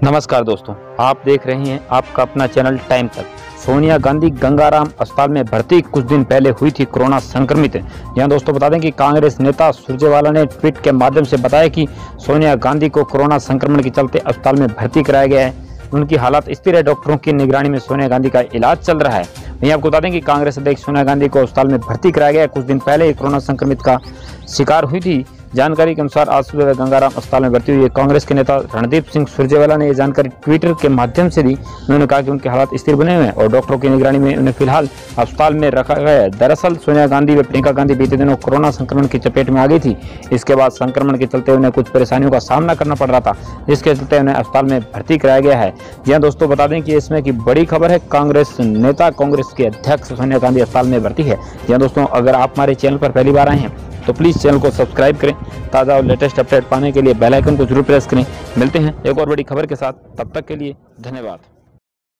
नमस्कार दोस्तों, आप देख रहे हैं आपका अपना चैनल टाइम तक। सोनिया गांधी गंगाराम अस्पताल में भर्ती कुछ दिन पहले हुई थी कोरोना संक्रमित। यहाँ दोस्तों बता दें कि कांग्रेस नेता सुरजेवाला ने ट्वीट के माध्यम से बताया कि सोनिया गांधी को कोरोना संक्रमण के चलते अस्पताल में भर्ती कराया गया है। उनकी हालत स्थिर है। डॉक्टरों की निगरानी में सोनिया गांधी का इलाज चल रहा है। वहीं आपको बता दें कि कांग्रेस अध्यक्ष सोनिया गांधी को अस्पताल में भर्ती कराया गया है। कुछ दिन पहले कोरोना संक्रमित का शिकार हुई थी। जानकारी के अनुसार आज सुबह गंगाराम अस्पताल में भर्ती हुई कांग्रेस के नेता रणदीप सिंह सुरजेवाला ने यह जानकारी ट्विटर के माध्यम से दी। उन्होंने कहा कि उनके हालात स्थिर बने हुए हैं और डॉक्टरों की निगरानी में उन्हें फिलहाल अस्पताल में रखा गया है। दरअसल सोनिया गांधी व प्रियंका गांधी बीते दिनों कोरोना संक्रमण की चपेट में आ गई थी। इसके बाद संक्रमण के चलते उन्हें कुछ परेशानियों का सामना करना पड़ रहा था, जिसके चलते उन्हें अस्पताल में भर्ती कराया गया है। यह दोस्तों बता दें कि इसमें की बड़ी खबर है, कांग्रेस नेता कांग्रेस के अध्यक्ष सोनिया गांधी अस्पताल में भर्ती है। यह दोस्तों अगर आप हमारे चैनल पर पहली बार आए हैं तो प्लीज़ चैनल को सब्सक्राइब करें। ताज़ा और लेटेस्ट अपडेट पाने के लिए बेल आइकन को जरूर प्रेस करें। मिलते हैं एक और बड़ी खबर के साथ, तब तक के लिए धन्यवाद।